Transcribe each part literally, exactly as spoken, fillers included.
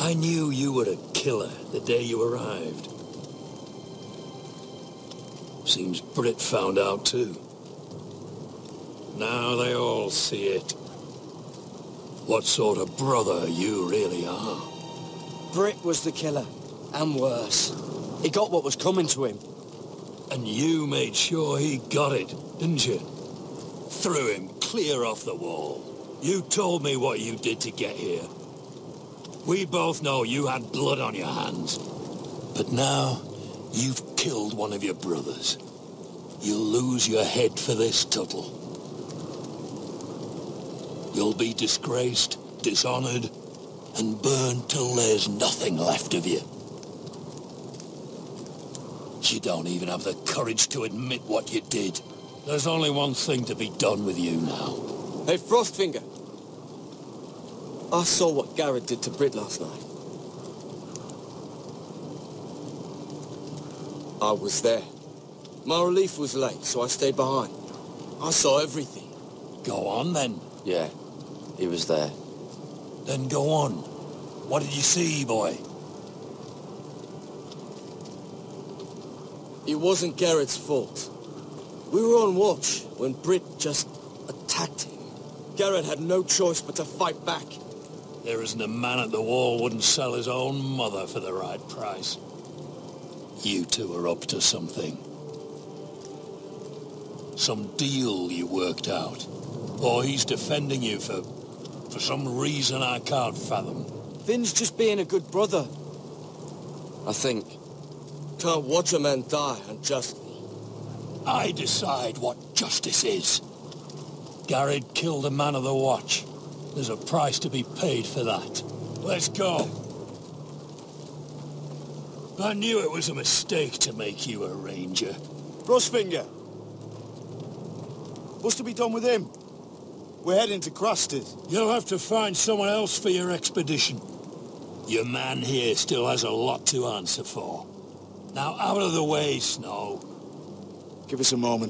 I knew you were a killer the day you arrived. Seems Britt found out too. Now they all see it. What sort of brother you really are. Britt was the killer, and worse. He got what was coming to him. And you made sure he got it, didn't you? Threw him clear off the wall. You told me what you did to get here. We both know you had blood on your hands. But now, you've killed one of your brothers. You'll lose your head for this, Tuttle. You'll be disgraced, dishonored, and burned till there's nothing left of you. You don't even have the courage to admit what you did. There's only one thing to be done with you now. Hey, Frostfinger. I saw what Garrett did to Britt last night. I was there. My relief was late, so I stayed behind. I saw everything. Go on, then. Yeah, he was there. Then go on. What did you see, boy? It wasn't Garrett's fault. We were on watch when Britt just attacked him. Garrett had no choice but to fight back. There isn't a man at the wall wouldn't sell his own mother for the right price. You two are up to something. Some deal you worked out. Or he's defending you for... for some reason I can't fathom. Finn's just being a good brother. I think. Can't watch a man die unjustly. I decide what justice is. Garrett killed a man of the watch. There's a price to be paid for that. Let's go. I knew it was a mistake to make you a ranger. Frostfinger. What's to be done with him? We're heading to Crusters. You'll have to find someone else for your expedition. Your man here still has a lot to answer for. Now out of the way, Snow. Give us a moment.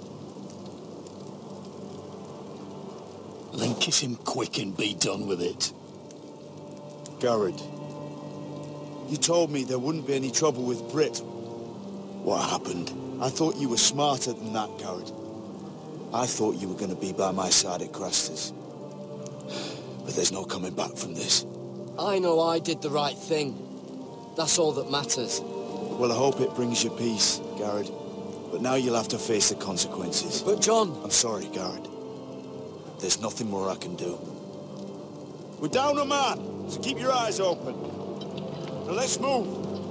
Then kiss him quick and be done with it. Garrett, you told me there wouldn't be any trouble with Britt. What happened? I thought you were smarter than that, Garrett. I thought you were going to be by my side at Crusters. But there's no coming back from this. I know I did the right thing. That's all that matters. Well, I hope it brings you peace, Garrett. But now you'll have to face the consequences. But John... I'm sorry, Garrett. There's nothing more I can do. We're down a man, so keep your eyes open. Now let's move.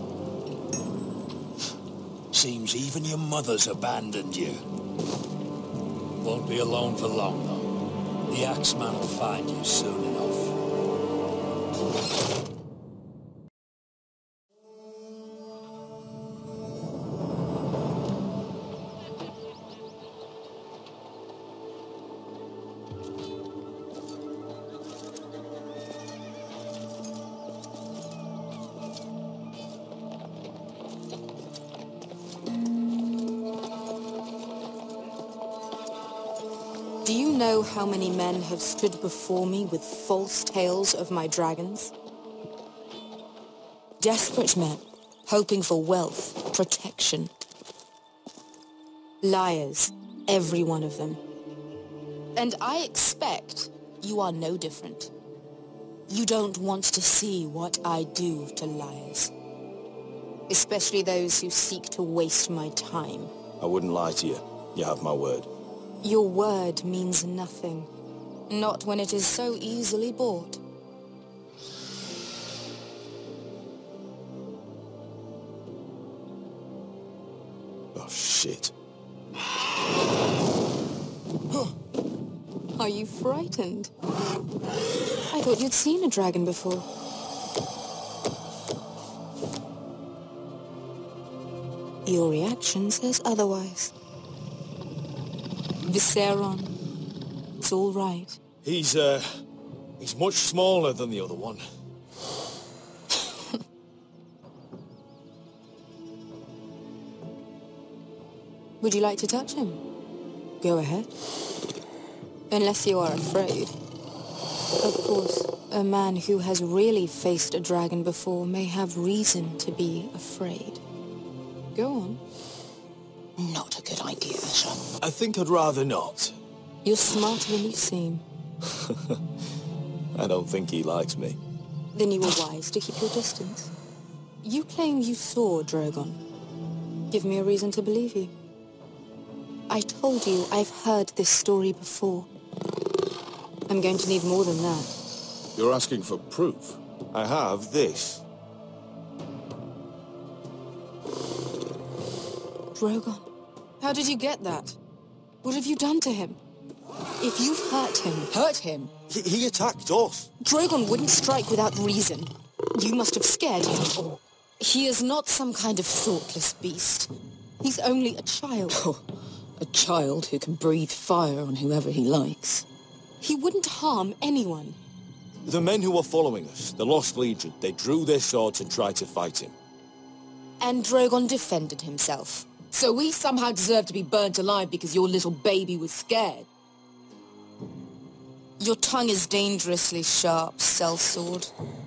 Seems even your mother's abandoned you. Won't be alone for long, though. The Axeman will find you soon enough. Do you know how many men have stood before me with false tales of my dragons? Desperate men, hoping for wealth, protection. Liars, every one of them. And I expect you are no different. You don't want to see what I do to liars. Especially those who seek to waste my time. I wouldn't lie to you. You have my word. Your word means nothing. Not when it is so easily bought. Oh, shit. Are you frightened? I thought you'd seen a dragon before. Your reaction says otherwise. Viseron. It's all right. He's, uh... he's much smaller than the other one. Would you like to touch him? Go ahead. Unless you are afraid. Of course, a man who has really faced a dragon before may have reason to be afraid. Go on. Not a good idea, Asher. I think I'd rather not. You're smarter than you seem. I don't think he likes me. Then you were wise to keep your distance. You claim you saw Drogon. Give me a reason to believe you. I told you I've heard this story before. I'm going to need more than that. You're asking for proof? I have this. Drogon, how did you get that? What have you done to him? If you've hurt him... Hurt him? He, he attacked us. Drogon wouldn't strike without reason. You must have scared him, or... He is not some kind of thoughtless beast. He's only a child. Oh, a child who can breathe fire on whoever he likes. He wouldn't harm anyone. The men who were following us, the Lost Legion, they drew their swords and tried to fight him. And Drogon defended himself. So we somehow deserve to be burnt alive because your little baby was scared? Your tongue is dangerously sharp, sellsword.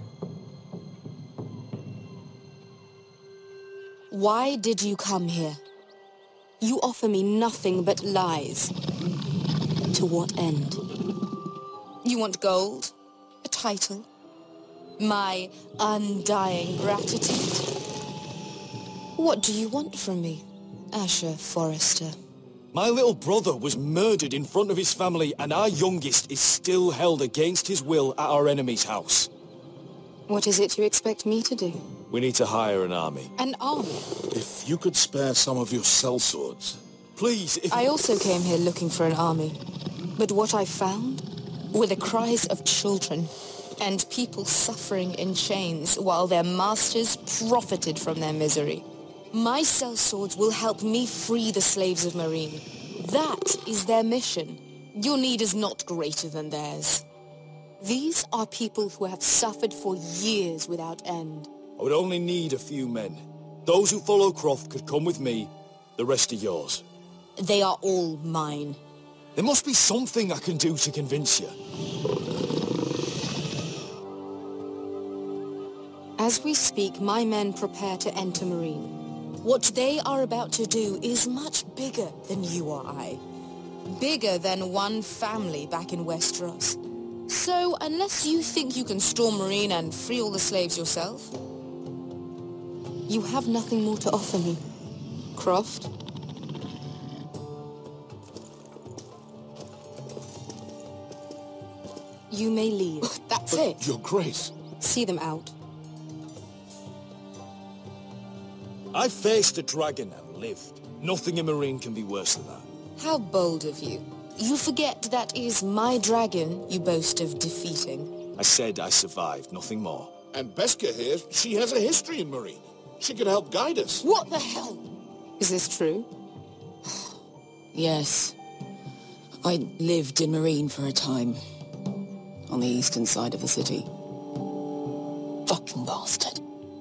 Why did you come here? You offer me nothing but lies. To what end? You want gold? A title? My undying gratitude? What do you want from me, Asher Forrester? My little brother was murdered in front of his family, and our youngest is still held against his will at our enemy's house. What is it you expect me to do? We need to hire an army. An army? If you could spare some of your sellswords. Please, if... I also came here looking for an army. But what I found were the cries of children and people suffering in chains while their masters profited from their misery. My sellswords will help me free the slaves of Meereen. That is their mission. Your need is not greater than theirs. These are people who have suffered for years without end. I would only need a few men. Those who follow Croft could come with me, the rest are yours. They are all mine. There must be something I can do to convince you. As we speak, my men prepare to enter Meereen. What they are about to do is much bigger than you or I. Bigger than one family back in Westeros. So, unless you think you can storm Meereen and free all the slaves yourself, you have nothing more to offer me, Croft. You may leave. That's But, it. Your Grace. See them out. I faced a dragon and lived. Nothing in Meereen can be worse than that. How bold of you. You forget that is my dragon you boast of defeating. I said I survived, nothing more. And Beskha here, she has a history in Meereen. She could help guide us. What the hell? Is this true? Yes. I lived in Meereen for a time. On the eastern side of the city. Fucking bastard.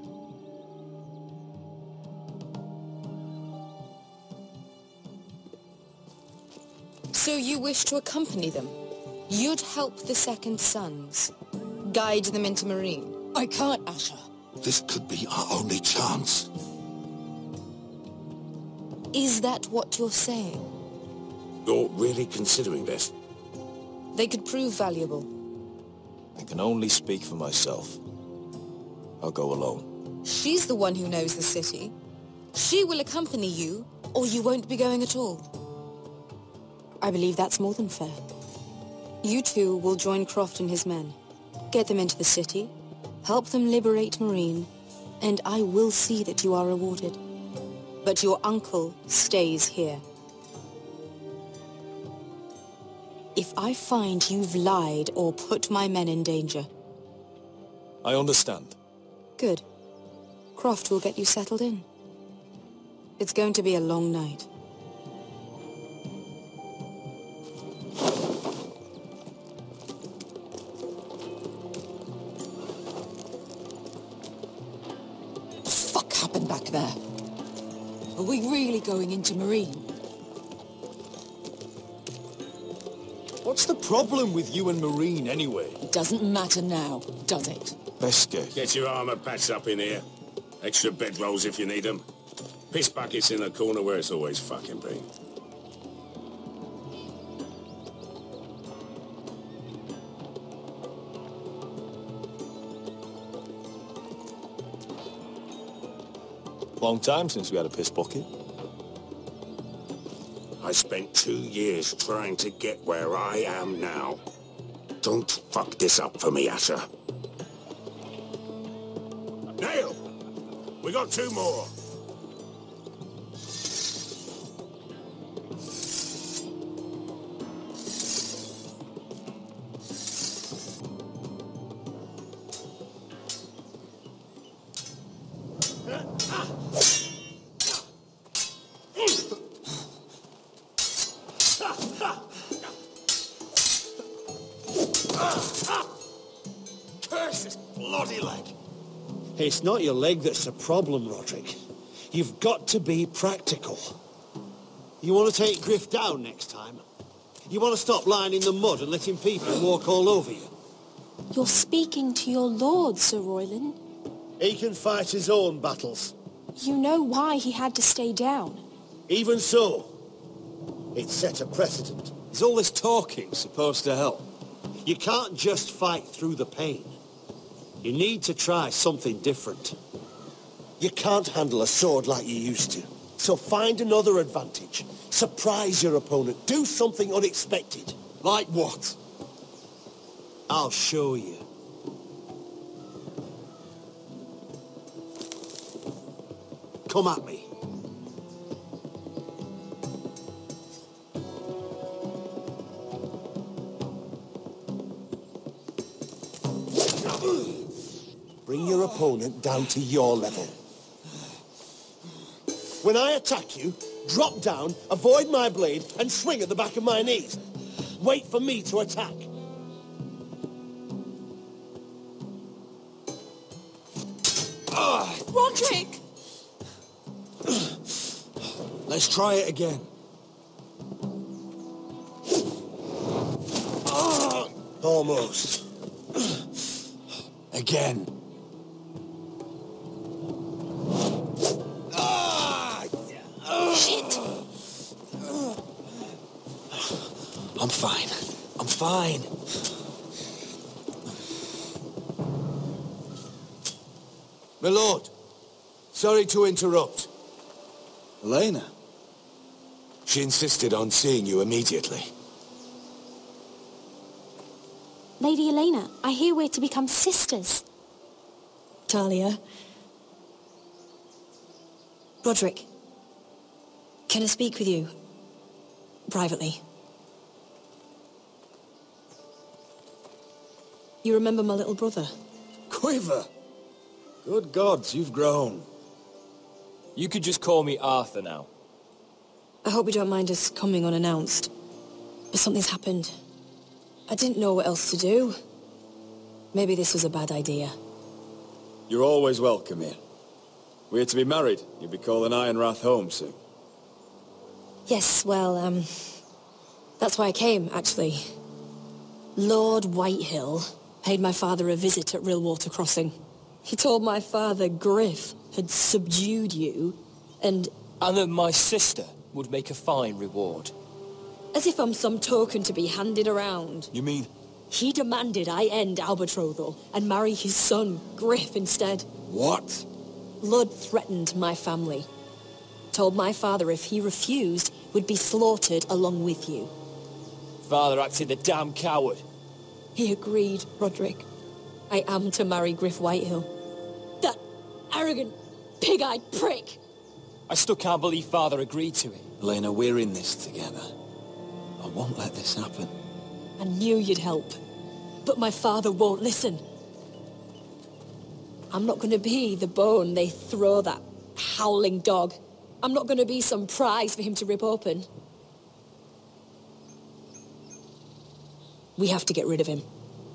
So you wish to accompany them? You'd help the Second Sons? Guide them into Meereen? I can't, Asher. This could be our only chance. Is that what you're saying? You're really considering this? They could prove valuable. I can only speak for myself. I'll go alone. She's the one who knows the city. She will accompany you, or you won't be going at all. I believe that's more than fair. You two will join Croft and his men. Get them into the city, help them liberate Meereen, and I will see that you are rewarded. But your uncle stays here. If I find you've lied or put my men in danger... I understand. Good. Croft will get you settled in. It's going to be a long night. What the fuck happened back there? Are we really going into Meereen? What What's the problem with you and Marine, anyway? It doesn't matter now, does it? Besketh. Get your armor patched up in here. Extra bedrolls if you need them. Piss buckets in the corner where it's always fucking been. Long time since we had a piss bucket. I spent two years trying to get where I am now. Don't fuck this up for me, Asher. Nail! We got two more. Curse this bloody leg! It's not your leg that's the problem, Roderick. You've got to be practical. You want to take Griff down next time? You want to stop lying in the mud and letting people walk all over you? You're speaking to your lord, Sir Royland. He can fight his own battles. You know why he had to stay down. Even so, it set a precedent. Is all this talking supposed to help? You can't just fight through the pain. You need to try something different. You can't handle a sword like you used to. So find another advantage. Surprise your opponent. Do something unexpected. Like what? I'll show you. Come at me. Bring your opponent down to your level. When I attack you, drop down, avoid my blade, and swing at the back of my knees. Wait for me to attack. Roderick! Let's try it again. Almost. Again. Shit! I'm fine. I'm fine. My lord, sorry to interrupt. Elena? She insisted on seeing you immediately. Lady Elena, I hear we're to become sisters. Talia. Roderick. Can I speak with you? Privately. You remember my little brother? Quiver! Good gods, you've grown. You could just call me Arthur now. I hope you don't mind us coming unannounced. But something's happened. I didn't know what else to do. Maybe this was a bad idea. You're always welcome here. We're to be married. You'll be calling Ironrath home soon. Yes, well, um... that's why I came, actually. Lord Whitehill paid my father a visit at Rillwater Crossing. He told my father Griff had subdued you, and... And that my sister would make a fine reward. As if I'm some token to be handed around. You mean? He demanded I end our betrothal and marry his son, Griff, instead. What? Lud threatened my family. Told my father if he refused, would be slaughtered along with you. Father acted the damn coward. He agreed, Roderick. I am to marry Griff Whitehill. That arrogant, pig-eyed prick! I still can't believe Father agreed to it. Elena, we're in this together. I won't let this happen. I knew you'd help. But my father won't listen. I'm not going to be the bone they throw that howling dog. I'm not going to be some prize for him to rip open. We have to get rid of him.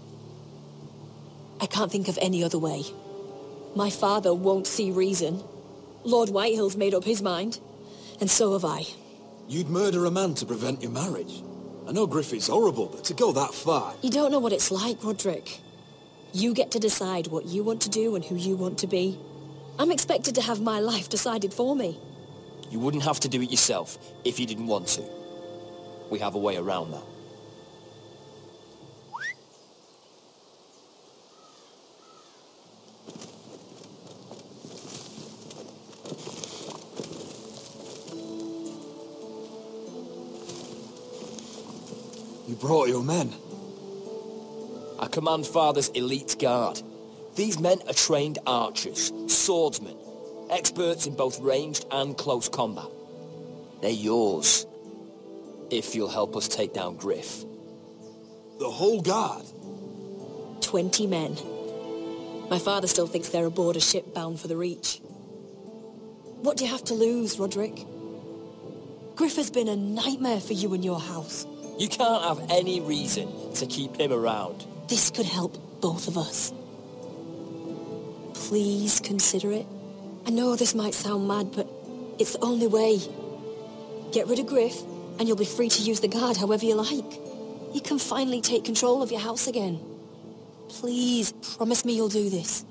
I can't think of any other way. My father won't see reason. Lord Whitehill's made up his mind. And so have I. You'd murder a man to prevent your marriage? I know Griffith's horrible, but to go that far... You don't know what it's like, Roderick. You get to decide what you want to do and who you want to be. I'm expected to have my life decided for me. You wouldn't have to do it yourself if you didn't want to. We have a way around that. You brought your men. I command Father's elite guard. These men are trained archers, swordsmen, experts in both ranged and close combat. They're yours, if you'll help us take down Griff. The whole guard? Twenty men. My father still thinks they're aboard a ship bound for the Reach. What do you have to lose, Roderick? Griff has been a nightmare for you and your house. You can't have any reason to keep him around. This could help both of us. Please consider it. I know this might sound mad, but it's the only way. Get rid of Griff, and you'll be free to use the guard however you like. You can finally take control of your house again. Please, promise me you'll do this.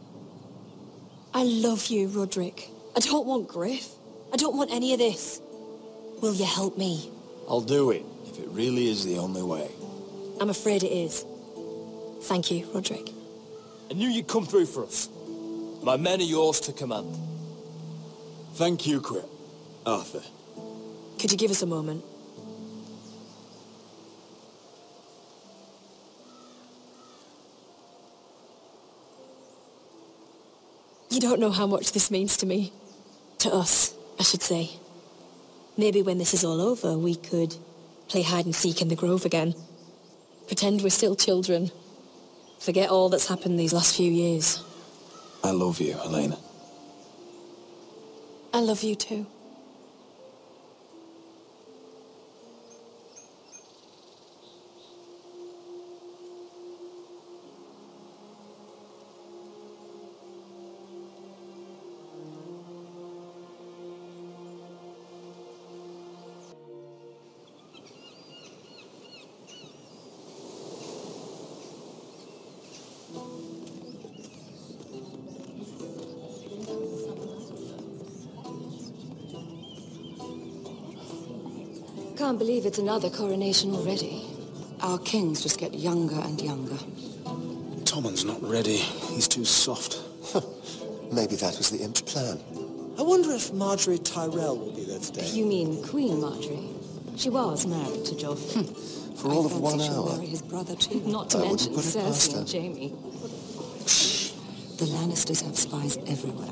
I love you, Roderick. I don't want Griff. I don't want any of this. Will you help me? I'll do it, if it really is the only way. I'm afraid it is. Thank you, Roderick. I knew you'd come through for us. My men are yours to command. Thank you, Quit. Arthur. Could you give us a moment? You don't know how much this means to me. To us, I should say. Maybe when this is all over, we could play hide and seek in the grove again. Pretend we're still children. Forget all that's happened these last few years. I love you, Helena. I love you too. Can't believe it's another coronation already. Our kings just get younger and younger. Tommen's not ready. He's too soft. Maybe that was the imp's plan. I wonder if Marjorie Tyrell will be there today. You mean Queen Marjorie? She was married to Joff. For all I of one fancy she'll hour. marry his brother too. Not to I mention wouldn't put it past Cersei her. and Jamie. Shh. The Lannisters have spies everywhere.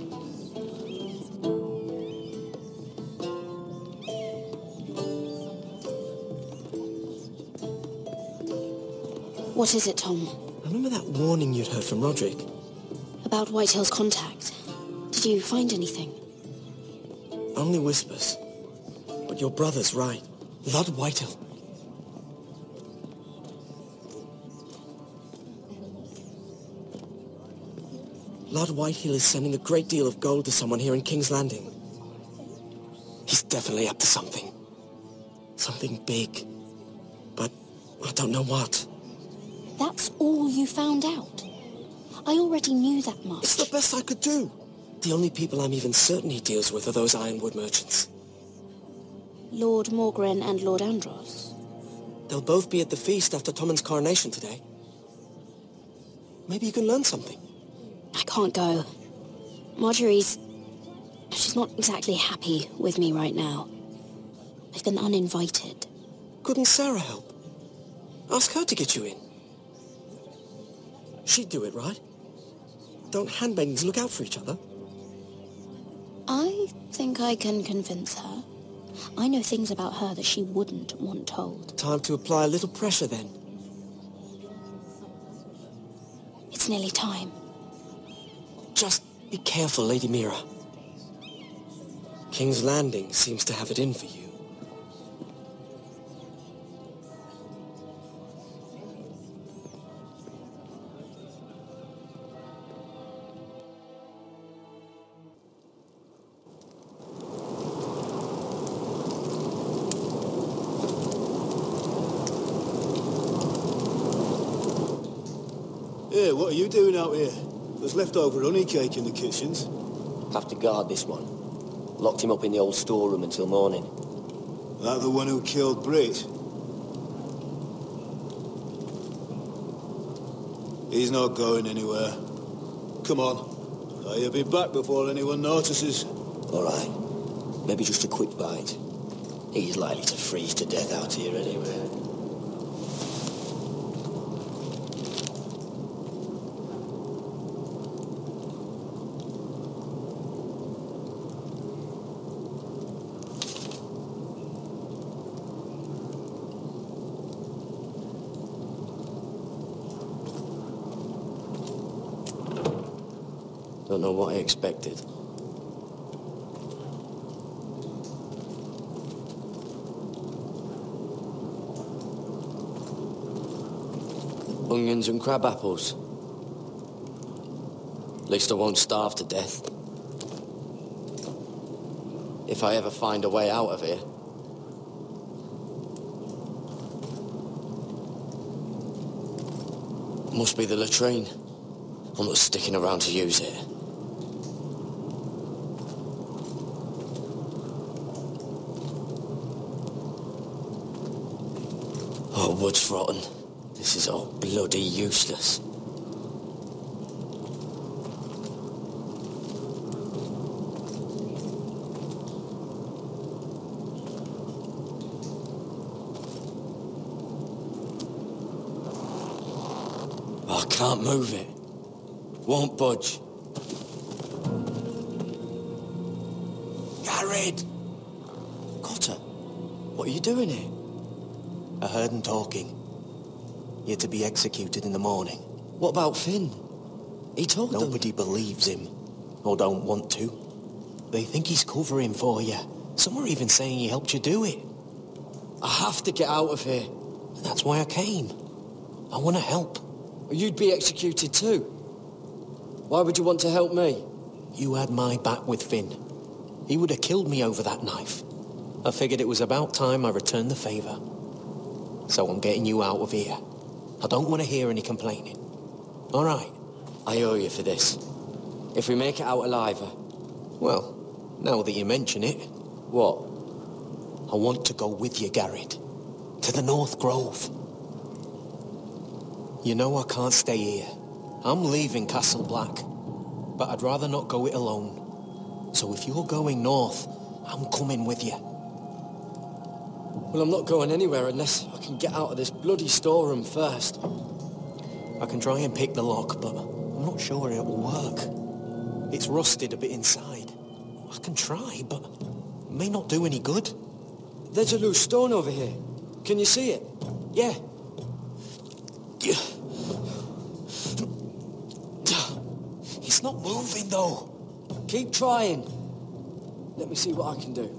What is it, Tom? Remember that warning you'd heard from Roderick? About Whitehill's contact. Did you find anything? Only whispers. But your brother's right. Lord Whitehill. Lord Whitehill is sending a great deal of gold to someone here in King's Landing. He's definitely up to something. Something big. But I don't know what. That's all you found out? I already knew that much. It's the best I could do. The only people I'm even certain he deals with are those ironwood merchants. Lord Morgren and Lord Andros. They'll both be at the feast after Tommen's coronation today. Maybe you can learn something. I can't go. Marjorie's... She's not exactly happy with me right now. I've been uninvited. Couldn't Sarah help? Ask her to get you in. She'd do it, right? Don't handmaidens look out for each other? I think I can convince her. I know things about her that she wouldn't want told. Time to apply a little pressure, then. It's nearly time. Just be careful, Lady Mira. King's Landing seems to have it in for you. Hey, what are you doing out here? There's leftover honey cake in the kitchens. Have to guard this one. Locked him up in the old storeroom until morning. That the one who killed Brit? He's not going anywhere. Come on. I'll be back before anyone notices. All right. Maybe just a quick bite. He's likely to freeze to death out here anyway. Don't know what I expected. Onions and crab apples. At least I won't starve to death. If I ever find a way out of here. Must be the latrine. I'm not sticking around to use it. Oh, wood's rotten. This is all bloody useless. I can't move it. Won't budge. Garrett! Cotter, what are you doing here? I heard him talking. You're to be executed in the morning. What about Finn? He told them. Nobody believes him, or don't want to. They think he's covering for you. Some are even saying he helped you do it. I have to get out of here. That's why I came. I want to help. You'd be executed too. Why would you want to help me? You had my back with Finn. He would have killed me over that knife. I figured it was about time I returned the favour. So I'm getting you out of here. I don't want to hear any complaining. All right? I owe you for this. If we make it out alive... Uh... Well, now that you mention it... What? I want to go with you, Garrett. To the North Grove. You know I can't stay here. I'm leaving Castle Black. But I'd rather not go it alone. So if you're going north, I'm coming with you. Well, I'm not going anywhere unless I can get out of this bloody storeroom first. I can try and pick the lock, but I'm not sure it will work. It's rusted a bit inside. I can try, but it may not do any good. There's a loose stone over here. Can you see it? Yeah. It's not moving, though. Keep trying. Let me see what I can do.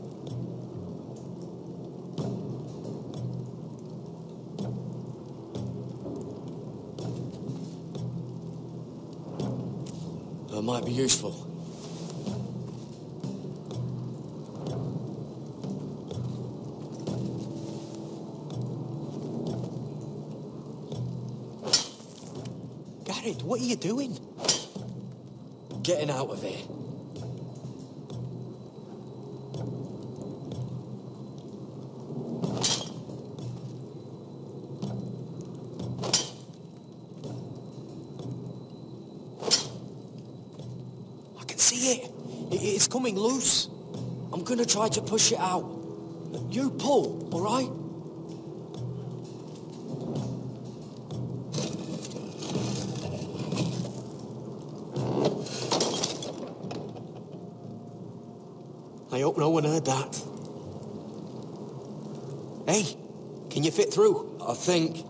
That might be useful. Garrett, what are you doing? Getting out of here. I can see it. It's coming loose. I'm gonna try to push it out. You pull, all right? I hope no one heard that. Hey, can you fit through? I think.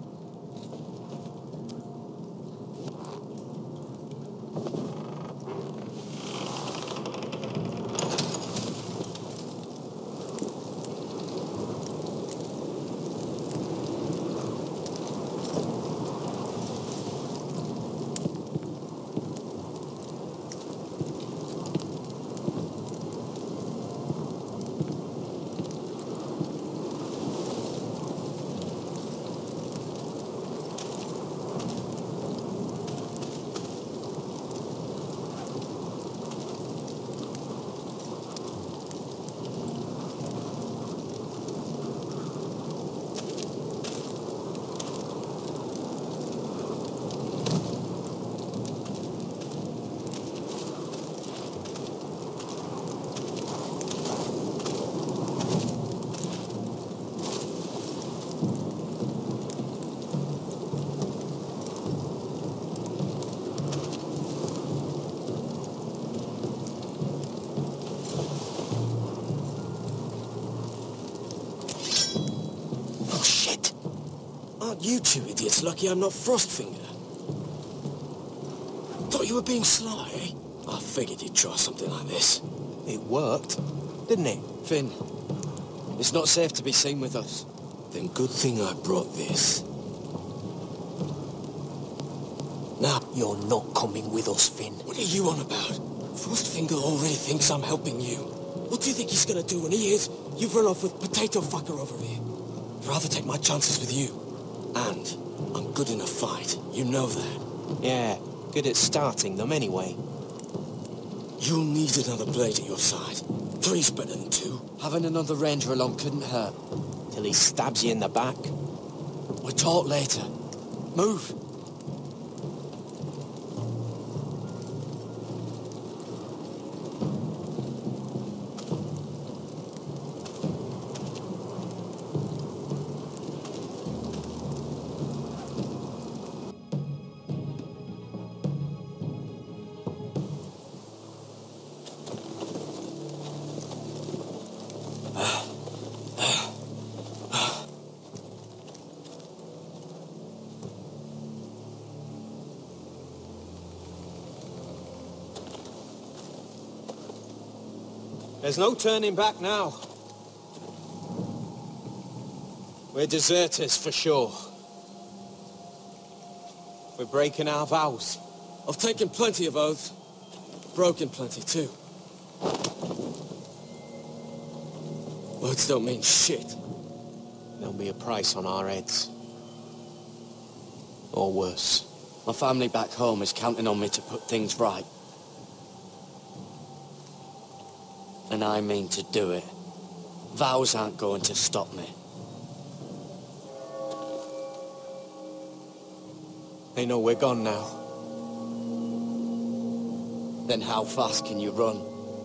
You two idiots lucky I'm not Frostfinger. Thought you were being sly, eh? I figured you'd try something like this. It worked, didn't it? Finn, it's not safe to be seen with us. Then good thing I brought this. Now, you're not coming with us, Finn. What are you on about? Frostfinger already thinks I'm helping you. What do you think he's gonna do when he hears you've run off with Potato Fucker over here? I'd rather take my chances with you. And I'm good in a fight. You know that. Yeah, good at starting them anyway. You'll need another blade at your side. Three's better than two. Having another ranger along couldn't hurt. Till he stabs you in the back. We'll talk later. Move. There's no turning back now. We're deserters for sure. We're breaking our vows. I've taken plenty of oaths. Broken plenty too. Words don't mean shit. There'll be a price on our heads. Or worse. My family back home is counting on me to put things right. And I mean to do it. Vows aren't going to stop me. They know we're gone now. Then how fast can you run?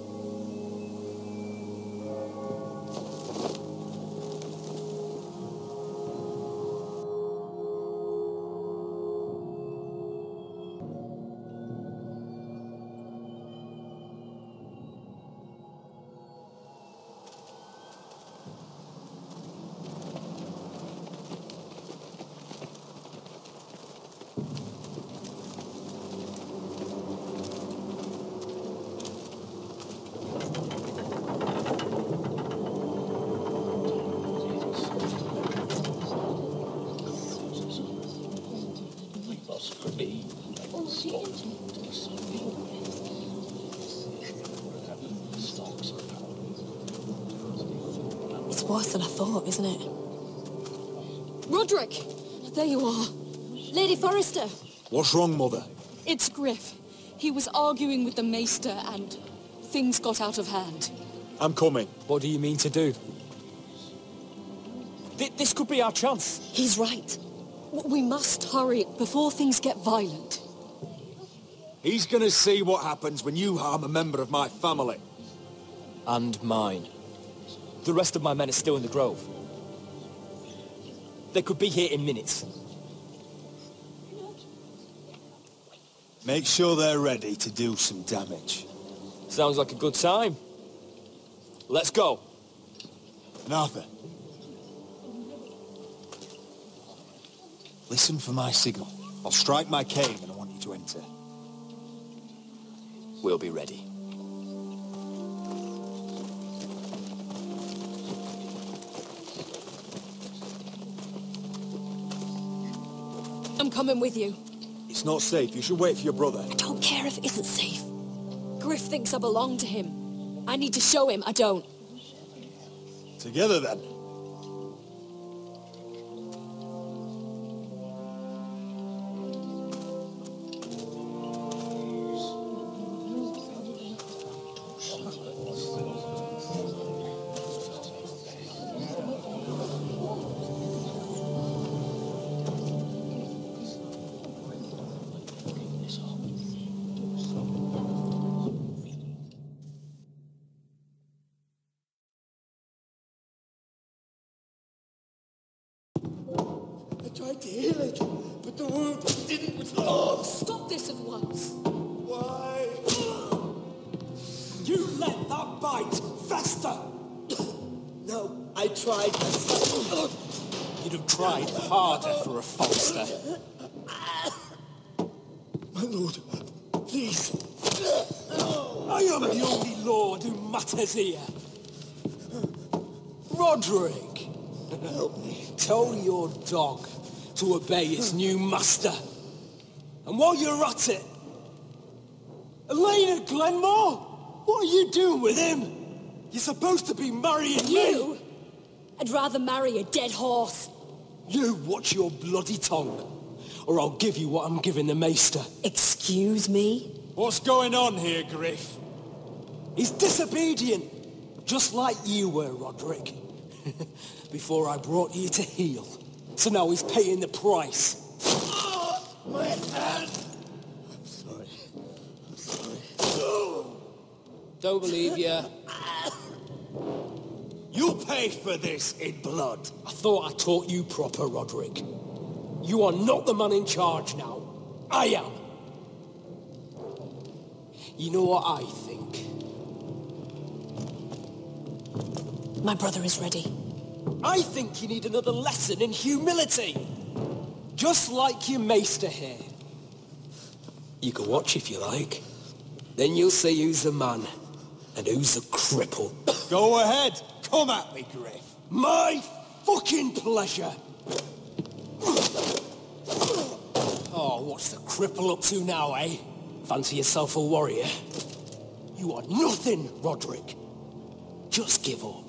It's worse than I thought, isn't it? Roderick! There you are. Lady Forrester. What's wrong, Mother? It's Griff. He was arguing with the Maester and things got out of hand. I'm coming. What do you mean to do? Th this could be our chance. He's right. We must hurry before things get violent. He's gonna see what happens when you harm a member of my family. And mine. The rest of my men are still in the grove. They could be here in minutes. Make sure they're ready to do some damage. Sounds like a good time. Let's go. Arthur. Listen for my signal. I'll strike my cane and I want you to enter. We'll be ready. I'm coming with you. It's not safe. You should wait for your brother. I don't care if it isn't safe. Griff thinks I belong to him. I need to show him I don't. Together, then. I tried to heal it, but the wound didn't resolve. Stop this at once. Why? You let that bite fester! No, I tried. You have tried harder for a Forrester. My lord, please. I am the only lord who matters here. Roderick, Help me. tell your dog to obey his new master. And while you're at it, Elena Glenmore, what are you doing with him? You're supposed to be marrying You? me. I'd rather marry a dead horse. You watch your bloody tongue, or I'll give you what I'm giving the maester. Excuse me? What's going on here, Griff? He's disobedient, just like you were, Roderick. Before I brought you to heel. So now he's paying the price. My hand! I'm sorry. I'm sorry. Don't believe you. You'll pay for this in blood. I thought I taught you proper, Roderick. You are not the man in charge now. I am. You know what I think? My brother is ready. I think you need another lesson in humility. Just like your maester here. You can watch if you like. Then you'll see who's the man and who's the cripple. Go ahead. Come at me, Griff. My fucking pleasure. Oh, what's the cripple up to now, eh? Fancy yourself a warrior? You are nothing, Roderick. Just give up.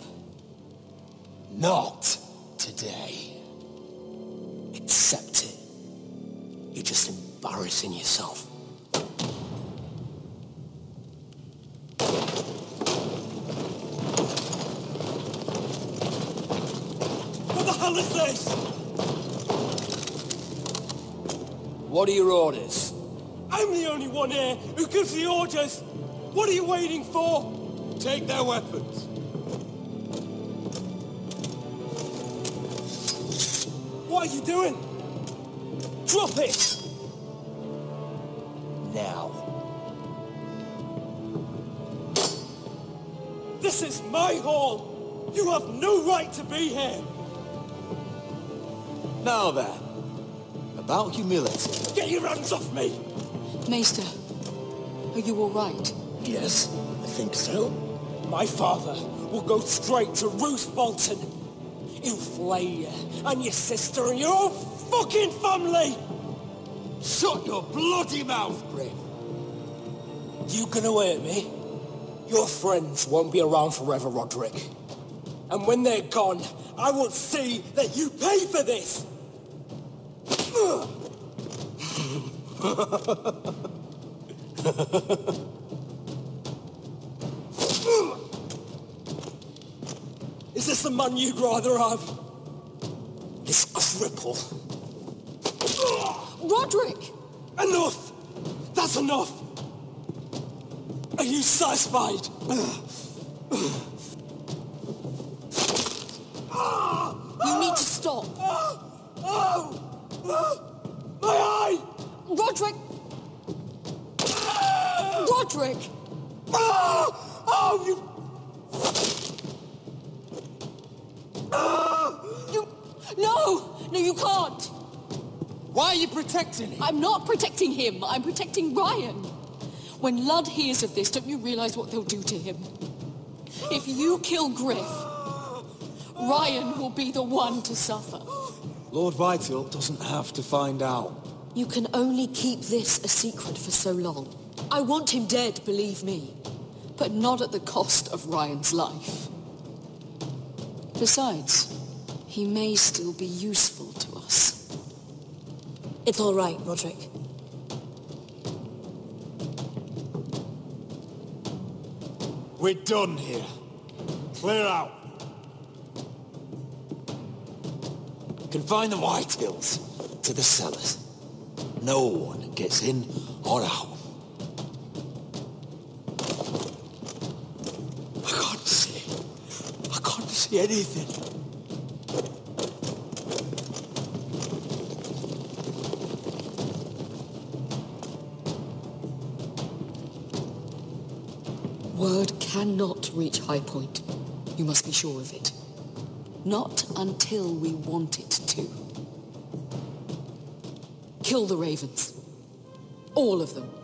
Not today. Accept it. You're just embarrassing yourself. What the hell is this? What are your orders? I'm the only one here who gives the orders. What are you waiting for? Take their weapons. What are you doing? Drop it! Now. This is my hall! You have no right to be here! Now then, about humility. Get your hands off me! Maester, are you all right? Yes, I think so. My father will go straight to Roose Bolton. He'll flay you, and your sister, and your whole fucking family! Shut your bloody mouth, Griff. You gonna hurt me? Your friends won't be around forever, Roderick. And when they're gone, I will see that you pay for this! Is this the man you'd rather have? This cripple. Roderick! Enough! That's enough! Are you satisfied? You need to stop. Oh! My eye! Roderick! Roderick! Oh! Oh, you... You... No! No, you can't! Why are you protecting him? I'm not protecting him. I'm protecting Ryan. When Ludd hears of this, don't you realize what they'll do to him? If you kill Griff, Ryan will be the one to suffer. Lord Whitehill doesn't have to find out. You can only keep this a secret for so long. I want him dead, believe me. But not at the cost of Ryan's life. Besides, he may still be useful to us. It's all right, Roderick. We're done here. Clear out. Confine the Whitehills to the cellars. No one gets in or out. I can't see. I can't see anything. Word cannot reach High Point. You must be sure of it. Not until we want it to. Kill the ravens. All of them.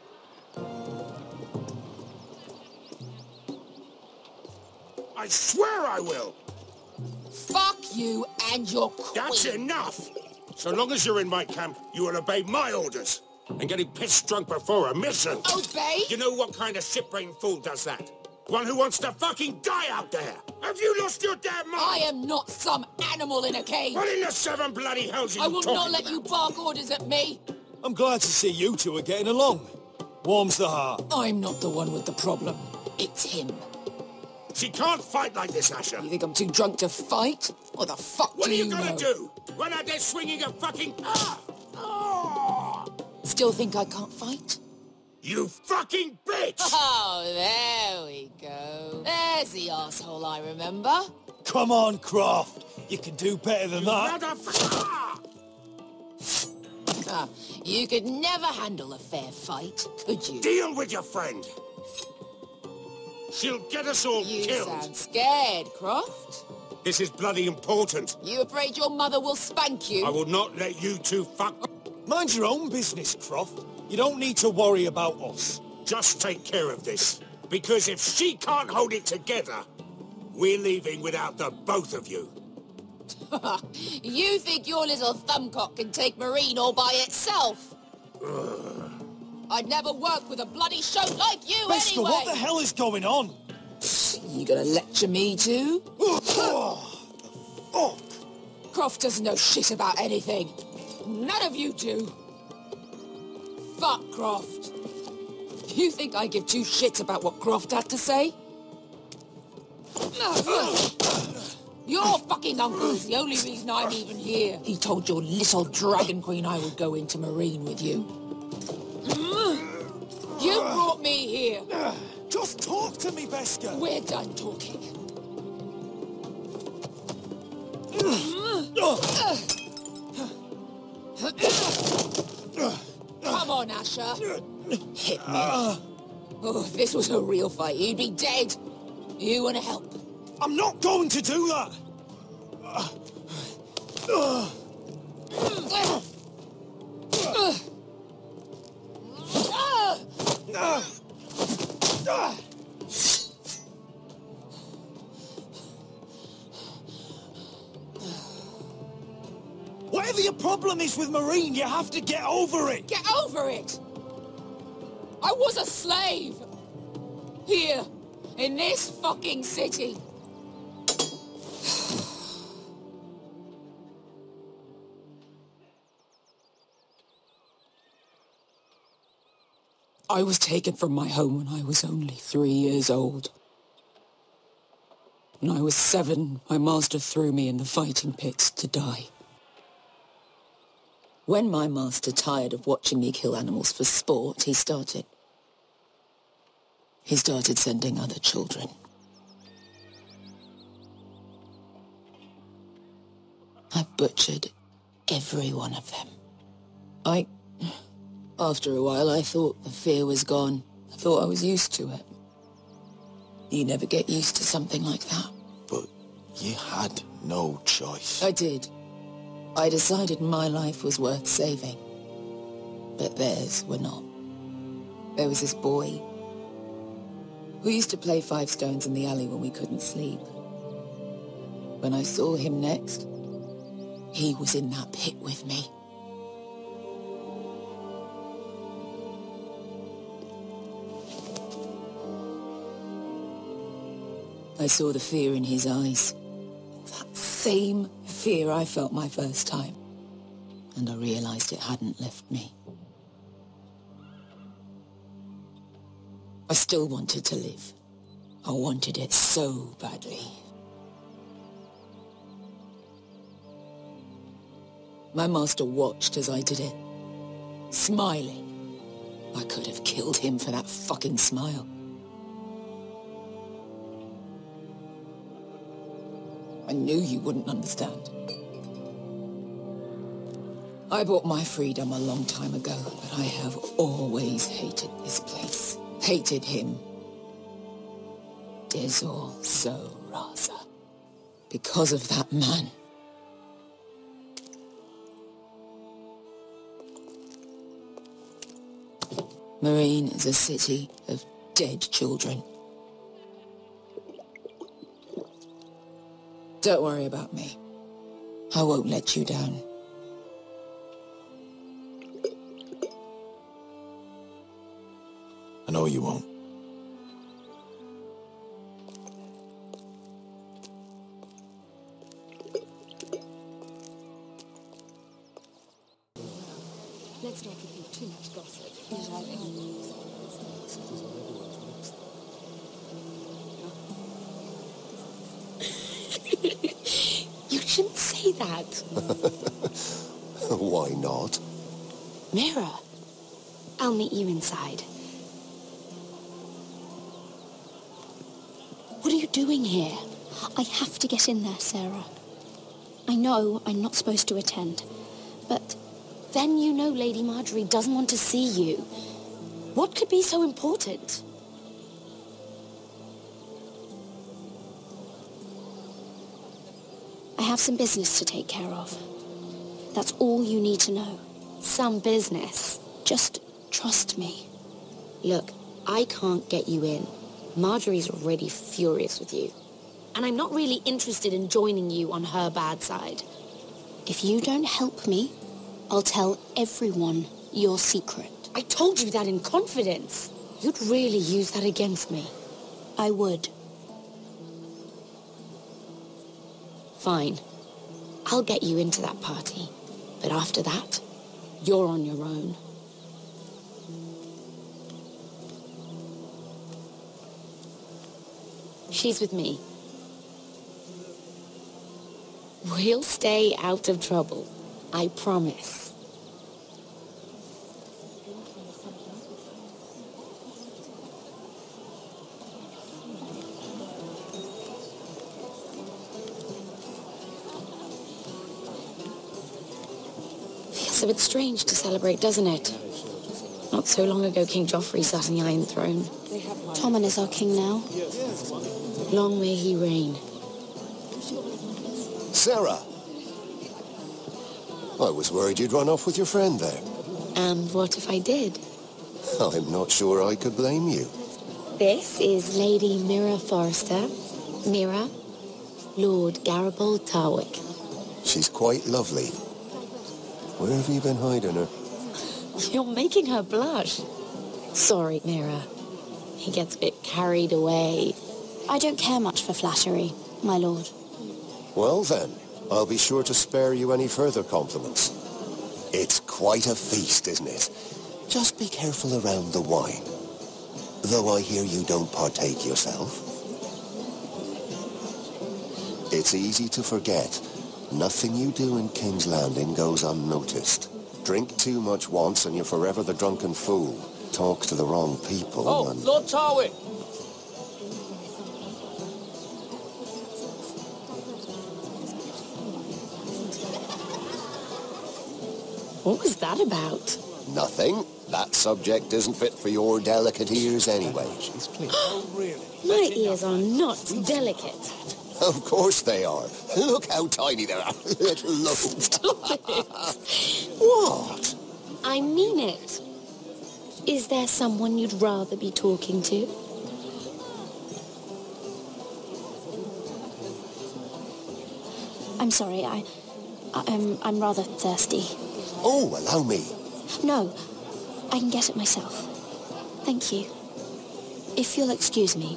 I swear I will! Fuck you and your queen. That's enough! So long as you're in my camp, you will obey my orders. And getting pissed drunk before a mission. Obey? You know what kind of shit-brained fool does that? One who wants to fucking die out there! Have you lost your damn mind? I am not some animal in a cage! What in the seven bloody hells are you I will talking not let about? you bark orders at me! I'm glad to see you two are getting along. Warms the heart. I'm not the one with the problem. It's him. She can't fight like this, Asher. You think I'm too drunk to fight? What the fuck What do are you, you gonna know? do? Run out there swinging a fucking... Ah! Ah! Still think I can't fight? You fucking bitch! Oh, there we go. There's the asshole I remember. Come on, Croft. You can do better than You that. motherfucker! Ah, you could never handle a fair fight, could you? Deal with your friend. She'll get us all You killed. sound scared, Croft. This is bloody important. You afraid your mother will spank you? I will not let you two fuck... Mind your own business, Croft. You don't need to worry about us. Just take care of this. Because if she can't hold it together, we're leaving without the both of you. You think your little thumbcock can take Marine all by itself? I'd never work with a bloody show like you Bester, anyway! what the hell is going on? You gonna lecture me too? Oh, Croft doesn't know shit about anything. None of you do. Fuck Croft. You think I give two shits about what Croft had to say? Your fucking uncle is the only reason I'm even here. He told your little dragon queen I would go into Marine with you. You brought me here. Just talk to me, Bester. We're done talking. Come on, Asher. Hit me. Oh, if this was a real fight, you'd be dead. You want to help? I'm not going to do that. Whatever your problem is with Marine, you have to get over it. Get over it! I was a slave! Here, in this fucking city. I was taken from my home when I was only three years old. When I was seven, my master threw me in the fighting pits to die. When my master tired of watching me kill animals for sport, he started... He started sending other children. I butchered every one of them. I... After a while, I thought the fear was gone. I thought I was used to it. You never get used to something like that. But you had no choice. I did. I decided my life was worth saving. But theirs were not. There was this boy who used to play five stones in the alley when we couldn't sleep. When I saw him next, he was in that pit with me. I saw the fear in his eyes. That same fear I felt my first time. And I realized it hadn't left me. I still wanted to live. I wanted it so badly. My master watched as I did it, smiling. I could have killed him for that fucking smile. I knew you wouldn't understand. I bought my freedom a long time ago, but I have always hated this place. Hated him. Dezor So Raza. because of that man. Marine is a city of dead children. Don't worry about me. I won't let you down. I know you won't. Let's not repeat too much gossip. You shouldn't say that. Why not? Mira, I'll meet you inside. What are you doing here? I have to get in there, Sarah. I know I'm not supposed to attend, but then you know Lady Marjorie doesn't want to see you. What could be so important? I have some business to take care of. That's all you need to know. Some business. Just trust me. Look, I can't get you in. Marjorie's already furious with you. And I'm not really interested in joining you on her bad side. If you don't help me, I'll tell everyone your secret. I told you that in confidence. You'd really use that against me. I would. Fine. I'll get you into that party. But after that, you're on your own. She's with me. We'll stay out of trouble. I promise. Feels a bit strange to celebrate, doesn't it? Not so long ago, King Joffrey sat on the Iron Throne. Tommen is our king now. Long may he reign. Sarah! I was worried you'd run off with your friend there. And what if I did? I'm not sure I could blame you. This is Lady Mira Forrester. Mira, Lord Garibald Tarwick. She's quite lovely. Where have you been hiding her? You're making her blush. Sorry, Mira. He gets a bit carried away. I don't care much for flattery, my lord. Well then, I'll be sure to spare you any further compliments. It's quite a feast, isn't it? Just be careful around the wine. Though I hear you don't partake yourself. It's easy to forget. Nothing you do in King's Landing goes unnoticed. Drink too much once and you're forever the drunken fool. Talk to the wrong people Oh, and... Lord Tarwick! What was that about? Nothing. That subject isn't fit for your delicate ears anyway. My ears are not delicate. Of course they are. Look how tiny they are. Little loaf. Stop it. What? I mean it. Is there someone you'd rather be talking to? I'm sorry, I... I'm, I'm rather thirsty. Oh, allow me. No, I can get it myself. Thank you. If you'll excuse me.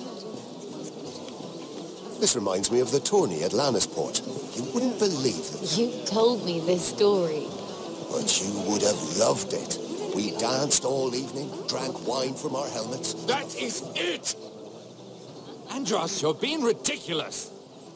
This reminds me of the tourney at Lannisport. You wouldn't believe it. You told me this story. But you would have loved it. We danced all evening, drank wine from our helmets. That is it! Andros, you're being ridiculous.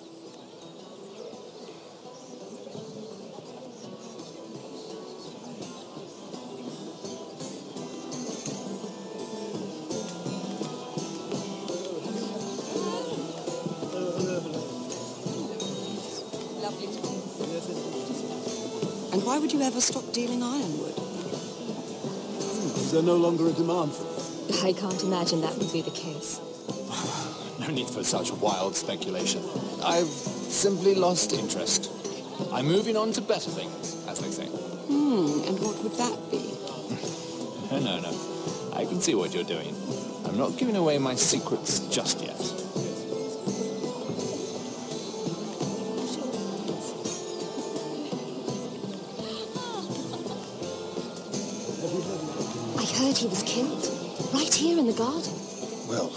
And why would you ever stop dealing ironwood? Is there no longer a demand for it? I can't imagine that would be the case. No need for such wild speculation. I've simply lost interest. I'm moving on to better things, as they say. Hmm, and what would that be? No, no, no. I can see what you're doing. I'm not giving away my secrets just yet. I heard he was killed. Right here in the garden. Well...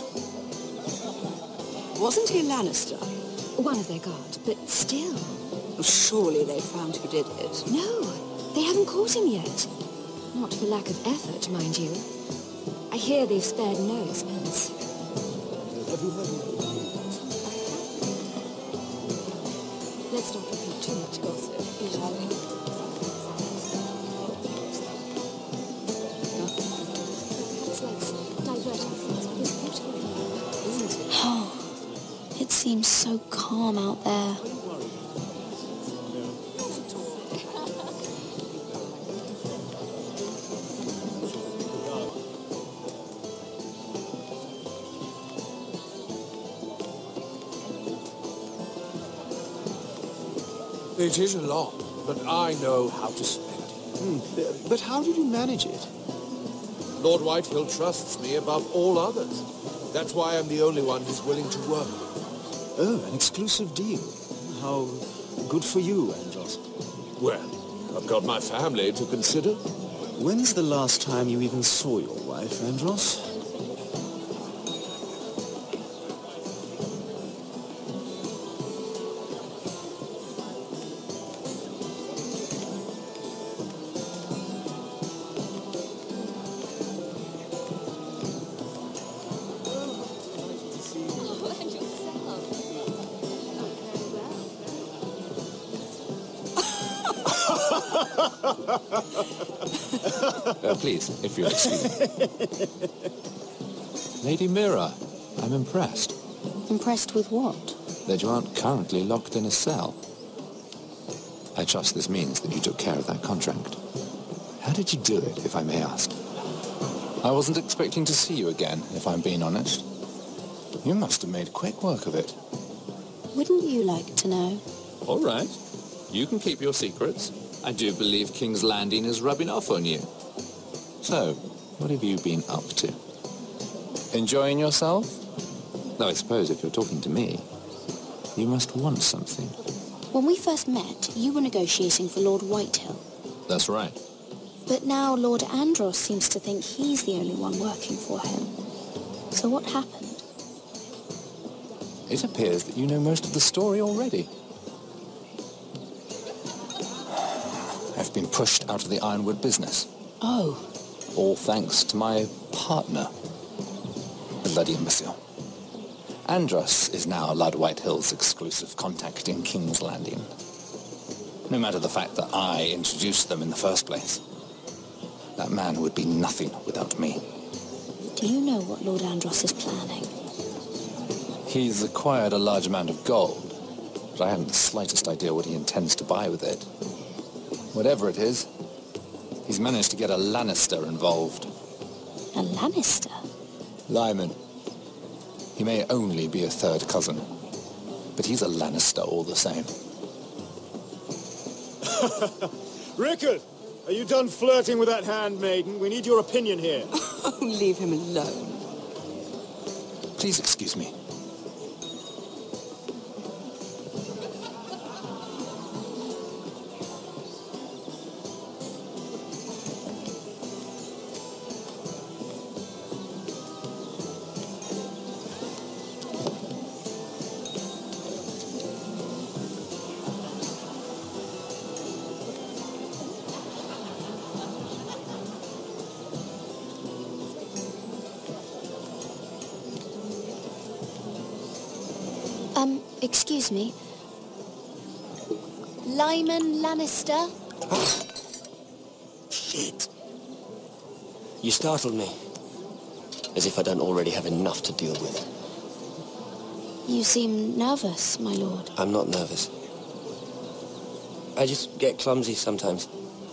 Wasn't he a Lannister? One of their guard, but still. Surely they found who did it. No, they haven't caught him yet. Not for lack of effort, mind you. I hear they've spared no expense. Let's not repeat too much gossip, shall we? Perhaps let's divert ourselves with this beautiful view, isn't it? Oh, it seems so calm out there. It is a lot, but I know how to spend it. Hmm. But how did you manage it? Lord Whitehill trusts me above all others. That's why I'm the only one who's willing to work. Oh, an exclusive deal. How good for you, Andros. Well, I've got my family to consider. When's the last time you even saw your wife, Andros? Uh, please, if you'll excuse me. Lady Mira, I'm impressed. Impressed with what? That you aren't currently locked in a cell. I trust this means that you took care of that contract. How did you do it, if I may ask? I wasn't expecting to see you again, if I'm being honest. You must have made quick work of it. Wouldn't you like to know? All right. You can keep your secrets. I do believe King's Landing is rubbing off on you. So, what have you been up to? Enjoying yourself? Though I suppose if you're talking to me, you must want something. When we first met, you were negotiating for Lord Whitehill. That's right. But now Lord Andros seems to think he's the only one working for him. So what happened? It appears that you know most of the story already. I've been pushed out of the ironwood business. Oh. All thanks to my partner. Bloody imbecile. Andros is now Lord Whitehill's exclusive contact in King's Landing. No matter the fact that I introduced them in the first place. That man would be nothing without me. Do you know what Lord Andros is planning? He's acquired a large amount of gold, but I haven't the slightest idea what he intends to buy with it. Whatever it is, he's managed to get a Lannister involved. A Lannister? Lyman. He may only be a third cousin, but he's a Lannister all the same. Rickard, are you done flirting with that handmaiden? We need your opinion here. Oh, leave him alone. Please excuse me. Um, excuse me. Lyman Lannister? Shit. You startled me. As if I don't already have enough to deal with. You seem nervous, my lord. I'm not nervous. I just get clumsy sometimes.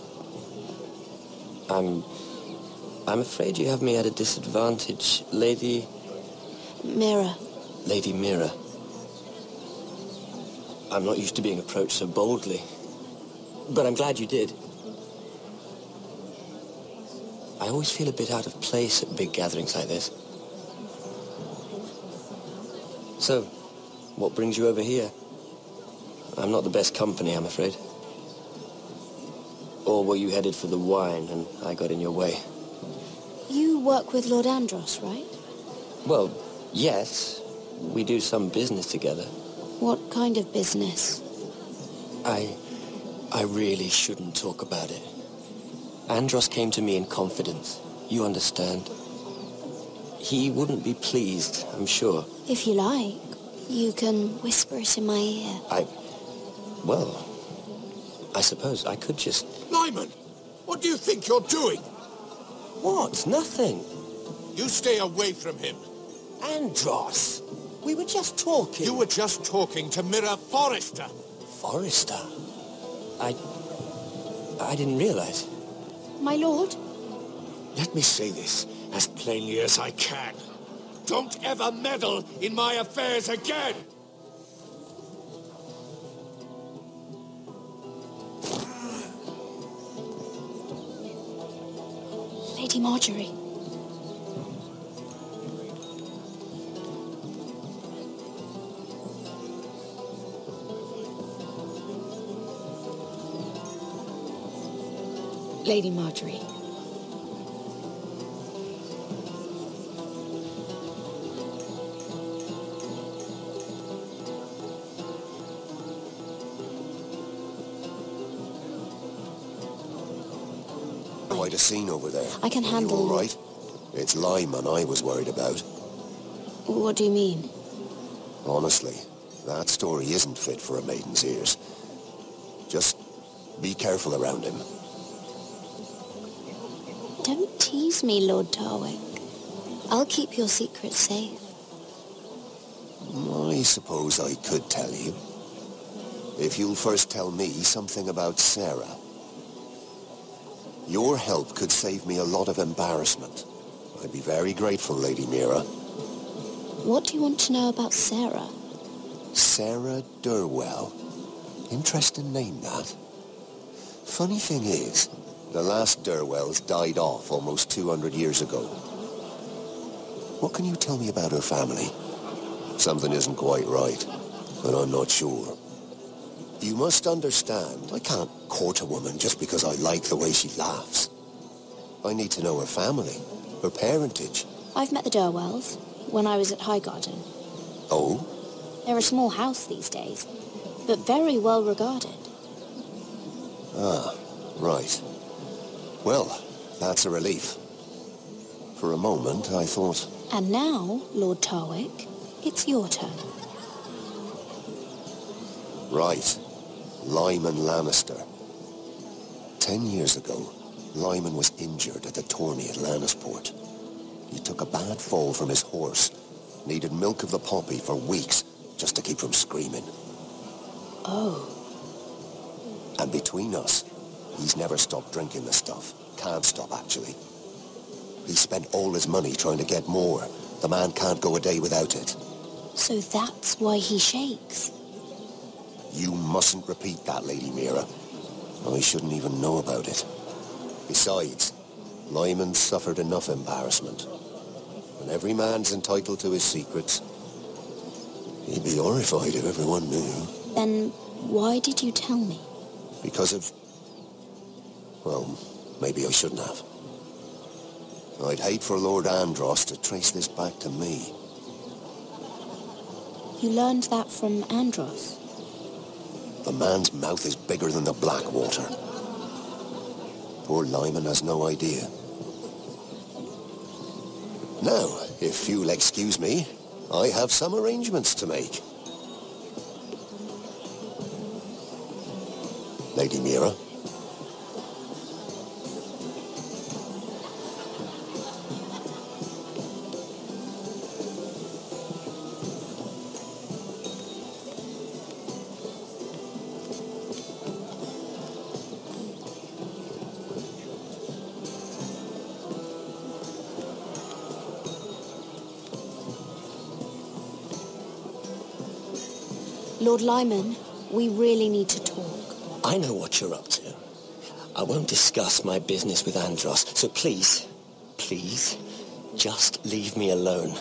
I'm... I'm afraid you have me at a disadvantage, Lady... Mira. Lady Mira. I'm not used to being approached so boldly, but I'm glad you did. I always feel a bit out of place at big gatherings like this. So, what brings you over here? I'm not the best company, I'm afraid. Or were you headed for the wine and I got in your way? You work with Lord Andros, right? Well, yes. We do some business together. What kind of business? I... I really shouldn't talk about it. Andros came to me in confidence. You understand? He wouldn't be pleased, I'm sure. If you like, you can whisper it in my ear. I... Well, I suppose I could just... Lyman! What do you think you're doing? What? Nothing. You stay away from him. Andros! We were just talking. You were just talking to Mira Forrester. Forrester? I... I didn't realize. My lord? Let me say this as plainly as I can. Don't ever meddle in my affairs again! Lady Marjorie. Lady Marjorie. Quite a scene over there. I can Are handle... you all right? It's Lyman I was worried about. What do you mean? Honestly, that story isn't fit for a maiden's ears. Just be careful around him. Don't tease me, Lord Tarwick. I'll keep your secret safe. I suppose I could tell you. If you'll first tell me something about Sarah. Your help could save me a lot of embarrassment. I'd be very grateful, Lady Mira. What do you want to know about Sarah? Sarah Durwell. Interesting name, that. Funny thing is, the last Durwells died off almost two hundred years ago. What can you tell me about her family? Something isn't quite right, but I'm not sure. You must understand, I can't court a woman just because I like the way she laughs. I need to know her family, her parentage. I've met the Durwells when I was at Highgarden. Oh? They're a small house these days, but very well regarded. Ah, right. Well, that's a relief. For a moment, I thought... And now, Lord Tarwick, it's your turn. Right. Lyman Lannister. Ten years ago, Lyman was injured at the tourney at Lannisport. He took a bad fall from his horse. Needed milk of the poppy for weeks just to keep from screaming. Oh. And between us, he's never stopped drinking the stuff. Can't stop, actually. He spent all his money trying to get more. The man can't go a day without it. So that's why he shakes. You mustn't repeat that, Lady Mira. I shouldn't even know about it. Besides, Lyman suffered enough embarrassment. And every man's entitled to his secrets. He'd be horrified if everyone knew. Then why did you tell me? Because of... Well, maybe I shouldn't have. I'd hate for Lord Andros to trace this back to me. You learned that from Andros? The man's mouth is bigger than the Blackwater. Poor Lyman has no idea. Now, if you'll excuse me, I have some arrangements to make. Lady Mira. Lord Lyman, we really need to talk. I know what you're up to. I won't discuss my business with Andros, so please, please, just leave me alone.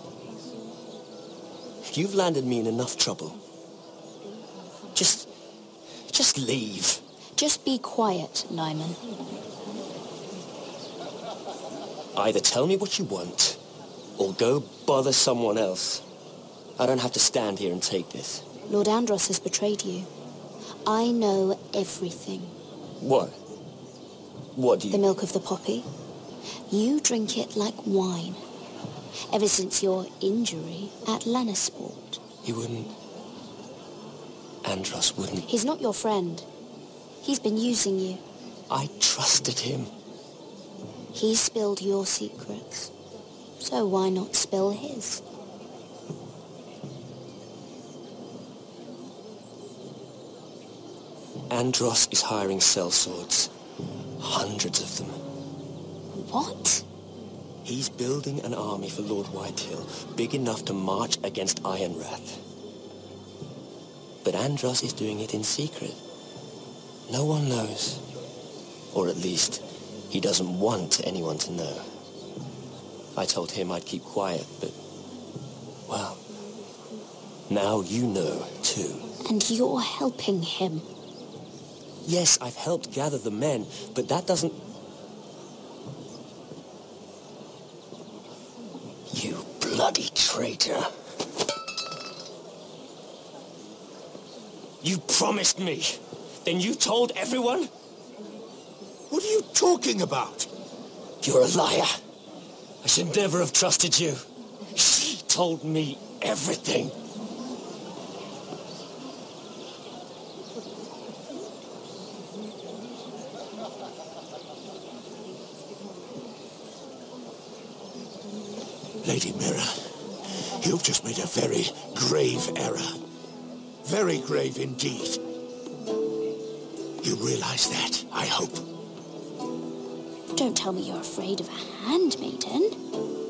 You've landed me in enough trouble. Just, just leave. Just be quiet, Lyman. Either tell me what you want, or go bother someone else. I don't have to stand here and take this. Lord Andros has betrayed you. I know everything. What? What do you... The milk of the poppy. You drink it like wine. Ever since your injury at Lannisport. He wouldn't... Andros wouldn't... He's not your friend. He's been using you. I trusted him. He spilled your secrets. So why not spill his? Andros is hiring sellswords. Hundreds of them. What? He's building an army for Lord Whitehill, big enough to march against Ironrath. But Andros is doing it in secret. No one knows. Or at least, he doesn't want anyone to know. I told him I'd keep quiet, but... well, now you know, too. And you're helping him. Yes, I've helped gather the men, but that doesn't... You bloody traitor. You promised me. Then you told everyone? What are you talking about? You're a liar. I should never have trusted you. She told me everything. Lady Mira, you've just made a very grave error. Very grave indeed. You realize that, I hope. Don't tell me you're afraid of a handmaiden.